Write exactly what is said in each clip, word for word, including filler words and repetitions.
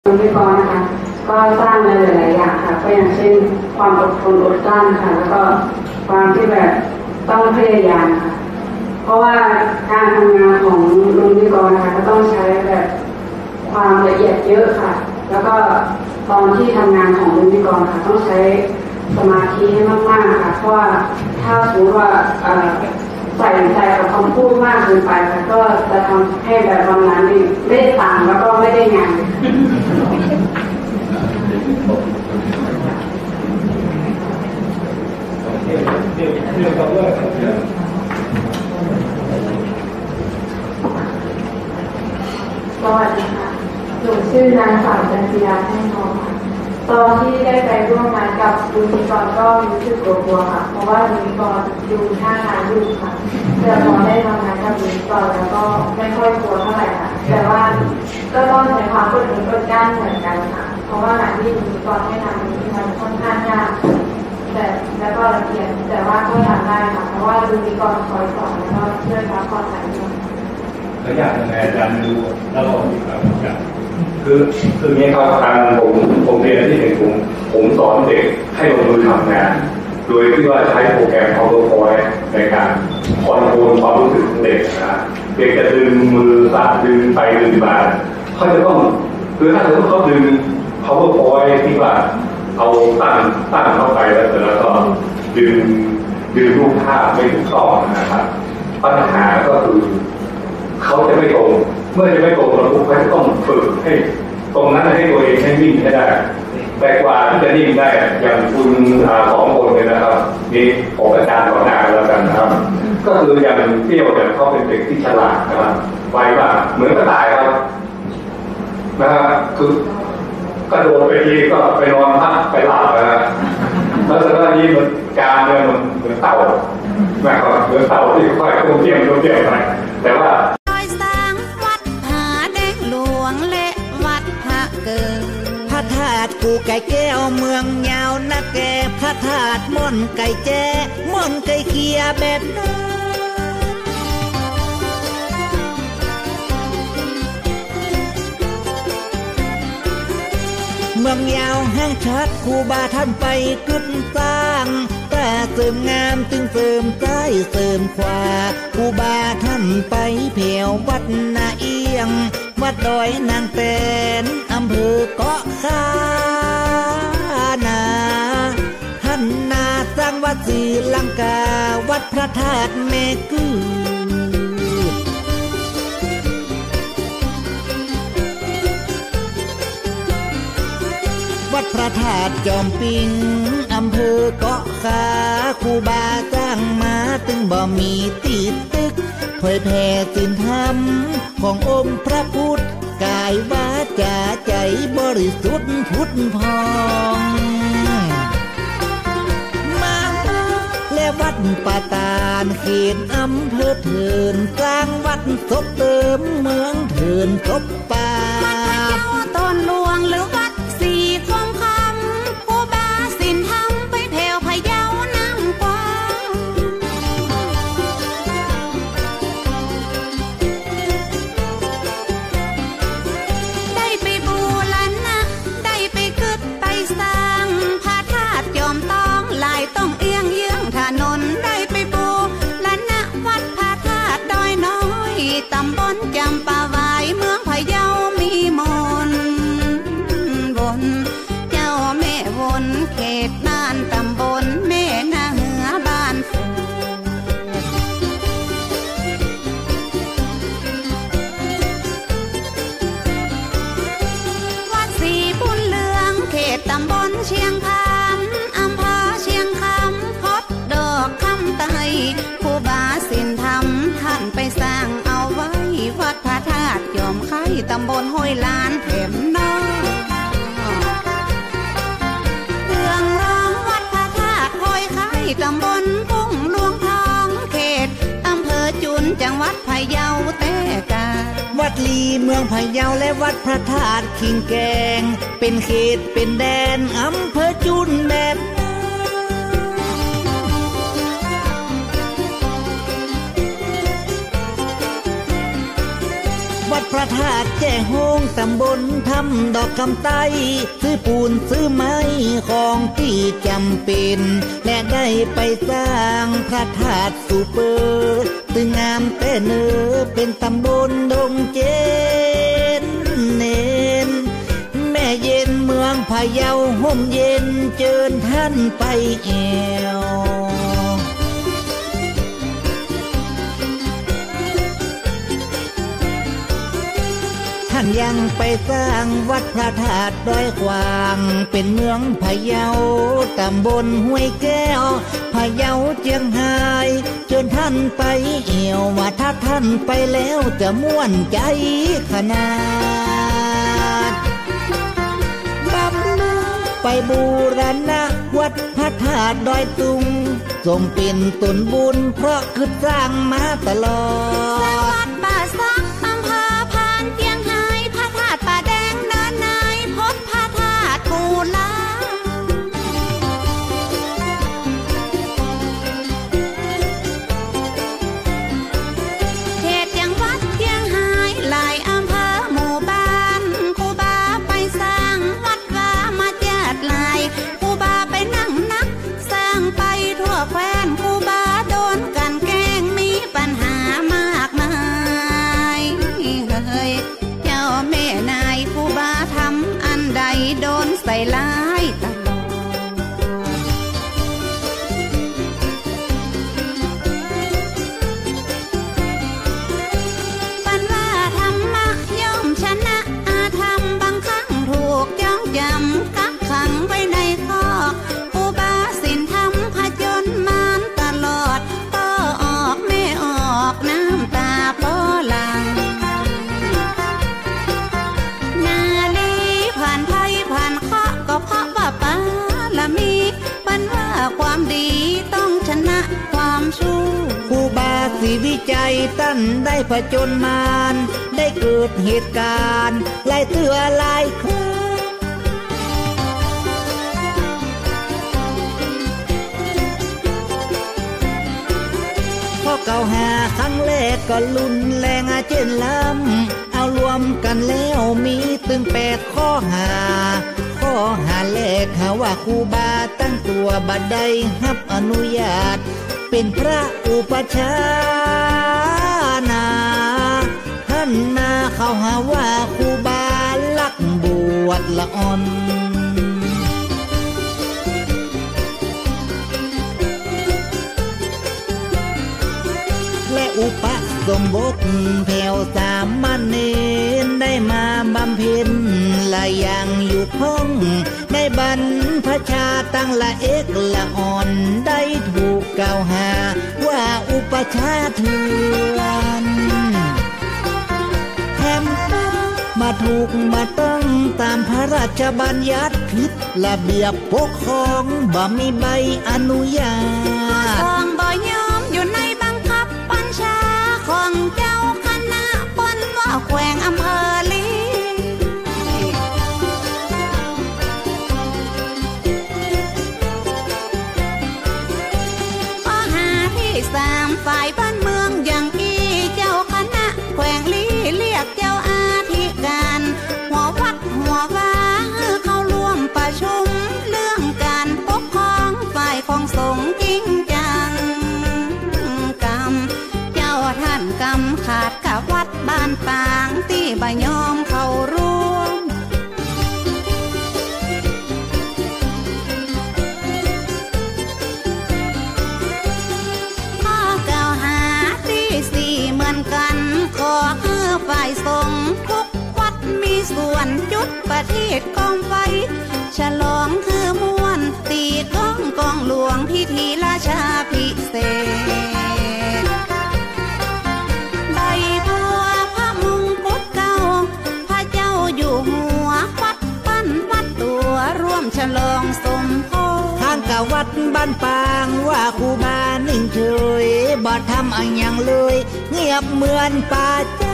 คุณพี่กรณ์นะคะก็สร้างในหลายๆอย่างค่ะก็อย่างเช่นความอดทนอดกลั้นค่ะแล้วก็ความที่แบบต้องพยายามค่ะเพราะว่าการทำงานของลุงพี่กรณ์นะคะก็ต้องใช้แบบความละเอียดเยอะค่ะแล้วก็ตอนที่ทำงานของลุงพี่กรณ์ค่ะต้องใช้สมาธิให้มากๆค่ะเพราะว่าถ้าสมมติว่าใส่ใจกับคำพูดมากเกินไปค่ะก็จะทำให้แบบวันนั้นไม่ได้ตังค์แล้วก็ไม่ได้งานสวัสดีค่ะหนูชื่อนางสาวจันทร์ยาแท่งทองค่ะตอนที่ได้ไปร่วมงานกับลุงนิกรก็รู้สึกกลัวๆค่ะเพราะว่าลุงนิกรอยู่ท่างานอยู่ค่ะแต่พอได้ทำงานกับลุงนิกรแล้วก็ไม่ค่อยกลัวเท่าไหร่ค่ะแต่ว่าก็ต้องใช้ความอดทนอดกลั้นเหมือนกันค่ะเพราะว่างานที่ลุงนิกรให้ทำนี้มันค่อนข้างยากแต่แล้วก็ละเอียดแต่ว่าก็ทำได้ค่ะเพราะว่าลุงนิกรคอยสอนแล้วก็ช่วยรับความรู้แล้วอยากยังไงอาจารย์รู้แล้วก็มีความอยากคือคือเนี่ยครับทางผมผมเรียนที่เห็นผมผมสอนเด็กให้ลงมือทำงานโดยที่ว่าใช้โปรแกรม PowerPoint ในการคอนโทรลความรู้สึกของเด็กนะเด็กจะดึงมือสั่นดึงไปดึงมาเขาจะต้องคือถ้าสมมติเขาดึง PowerPoint ที่ว่าเอาตั้งตั้งเข้าไปแล้วเสร็จแล้วก็ดึงดึงรูปภาพไม่ถูกต้องนะครับปัญหาก็คือเขาจะไม่ตรงเมื่อจะไม่ตรงเราเขาจะต้องฝึกให้ตรงนั้นให้ตัวเองให้นิ่งให้ได้แต่กว่าที่จะนิ่งได้อย่างคุณสองคนเลยนะครับนี่ผมอาจารย์ต่อหน้าแล้วกันนะครับก็คืออย่างเที่ยวเนี่ยเขาเป็นเด็กที่ฉลาดนะครับไวมากเหมือนกระต่ายครับนะครับคือกระโดดไปทีก็ไปนอนพักไปหลับนะแล้วสักพักนี้มันการเนี่ยมันเหมือนเต่านะครับเหมือนเต่าที่ค่อยๆต้มเตี้ยมต้มเตี้ยมไปแต่ว่าพระธาตุกูไก่แก้วเมืองยาวนักแก่พระธาตุม่อนไก่แจ้ม่อนไก่เคียแบบนั้นเมืองยาวห้างชัดครูบาท่านไปขึ้นสร้างแต่เสริมงามจึงเสริมใจเสริมขวาครูบาท่านไปเพียววัดนาเอียงวัดดอยนางแตนอำเภอเกาะคานาท่านนาสร้างวัดศรีลังกาวัดพระธาตุแม่กือวัดพระธาตุจอมปิงอำเภอเกาะคาครูบาจ้างมาตึงบ่มีติดตึกเผยแผ่ศีลธรรมขององค์พระพุทธกายวาจาใจบริสุทธิ์พุทธพองมาและวัดป่าตาลเขตอำเภอเถินสร้างวัดศพเติมเมืองเถินศพป่าวัดพระเจ้าต้นหลวงหรือวัดสีคมคำผู้บาสินทำไปแผ่วพะเยาน้ำกว้างได้ไปบูรณะได้ไปกึดไปสร้างพระธาตุยอมต้องลายต้องเอียงเยื้องถนนได้ไปบูรณะวัดพระธาตุดอยน้อยตำบลจำปาไว้เมืองพะเยามีมนวนเจ้าแม่วนเขตน่านตำบลแม่นาเหือบ้านวัดสีบุญเหลืองเขตตำบลเชียงคำอำเภอเชียงคำพบดอกคำไตครูบาสินธรรมท่านไปสร้างเอาไว้วัดพระธาตุยอมไข่ตำบลห้วยลานแถมน้อยเรื่องร้องวัดพระธาตุห้วยไข่ตำบลกุ้งหลวงทองเขตอำเภอจุนจังหวัดพะเยาแต่กาวัดลีเมืองพะเยาและวัดพระธาตุขิงแกงเป็นเขตเป็นแดนอำเภอจุนแบบวัดพระธาตุแจ้โฮงตำบลทำดอกคำใต้ซื้อปูนซื้อไม้ของที่จำเป็นและได้ไปสร้างพระธาตุสุเปอร์ตึงงามแต่เนื้อเป็นตำบลดงเจนเน้นแม่เย็นเมืองพะเยาห่มเย็นเจิญท่านไปแอวท่านยังไปสร้างวัดพระธาตุดอยขวางเป็นเมืองพะเยาตำบลห้วยแก้วพะเยาเจียงไฮ้จนท่านไปเอี่ยวว่าถ้าท่านไปแล้วจะม่วนใจขนาดบำรุงไปบูรณะวัดพระธาตุดอยตุงสมเป็นตนบุญเพราะคือสร้างมาตลอดวัดป่าซักอำเภอพานเจียงไฮ้พระธาตุป่าแดงเนินนายพบพระธาตุกูลาเขตยังวัดเจียงไฮ้หลายอำเภอหมู่บ้านครูบาไปสร้างวัดว่ามาแจดลายครูบาไปนั่งนักสร้างไปทั่วแคว้นครูบาโดนกันแกล้งมีปัญหามากมายเฮ้ยเจ้าแม่นายครูบาทำอันใดโดนใส่ร้ายตลอดปันว่าธรรมะย่อมชนะอาธรรมบางครั้งถูกจ้องจำกักขังไว้ในคอกครูบาศีลธรรมผจญมารตลอดพ่อออกแม่ออกน้ำตาพ่อหลังนาลีผ่านภัยผ่านเคราะห์ก็เพราะว่าปาละมีปันว่าความดีต้องชนะความชั่วครูบาสิวิจัยตั้นได้ผจญมารได้เกิดเหตุการณ์หลายเตือหลายครั้งข้อเก่าหาครั้งแรกก็รุนแรงอาเจนล้ำเอารวมกันแล้วมีตึงแปดข้อหาข้อหาแรกหาว่าครูบาตั้งตัวบัดใดรับอนุญาตเป็นพระอุปชานาท่านนาเขาหาว่าครูบาลักบวชละอ่อนและอุปสมบทแผ่วสามเณรได้มาบำเพ็ญละอย่างอยู่พ้องได้บรรพชาตั้งละเอกละอ่อนได้ถูกกล่าวหาว่าอุปชาเถื่อนแถมมาถูกมาต้องตามพระราชบัญญัติผิดระเบียบปกครองบ่มีใบอนุญาตของบ่ยอมอยู่ในบังคับบัญชาของเจ้าคณะปนว่าแขวงอำเภอลีข้อหาที่สามฝ่ายบ้านเมืองอย่างกี้เจ้าคณะแขวงลีเรียกเจ้าอาธิการหัววัดหัววาเข้าร่วมประชุมเรื่องการปกครองฝ่ายของสงฆ์จริงจังกรรมเจ้าท่านกรรมขาดกับวัดบ้านปางที่บ่ยอมเข้าร่วมข้อกล่าวหาที่สี่เหมือนกันขอให้ฝ่ายสงฆ์ทุกวัดมีส่วนจุดประทีปกองไฟฉลองคือม่วนตีกองกองหลวงพิธีราชาพิเศษใบบัวพระมงกุฎเก่าพระเจ้าอยู่หัววัดปั้นวัดตัวร่วมฉลองสมโภชทางกะวัดบ้านปางว่าครูบานิ่งเฉยบ่ทำอันยังเลยเงียบเหมือนป่าจ้า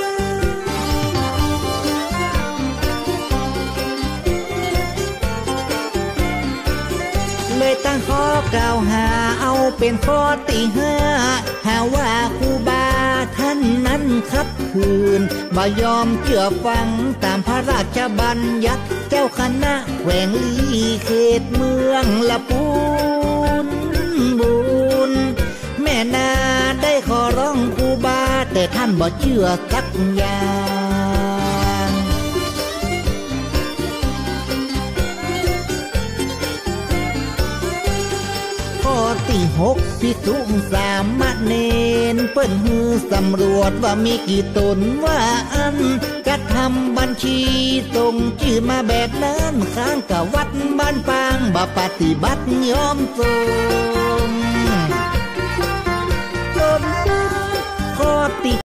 เลยตั้งข้อกล่าวหาเอาเป็นข้อที่ห้าหาว่าครูบาทท่านนั้นขัดขืนบ่ยอมเชื่อฟังตามพระราชบัญญัติเจ้าคณะแขวงลีเขตเมืองละปูนบุญแม่นาได้ขอร้องครูบาแต่ท่านบ่เชื่อสักอย่างข้อที่หกพิสุสามเณรเปิ้นฮือสำรวจว่ามีกี่ตนว่าอันจะทำบัญชีส่งชื่อมาแบบนั้นข้างกับวัดบ้านปางบ่ปฏิบัติยอมส่งจนข้อที่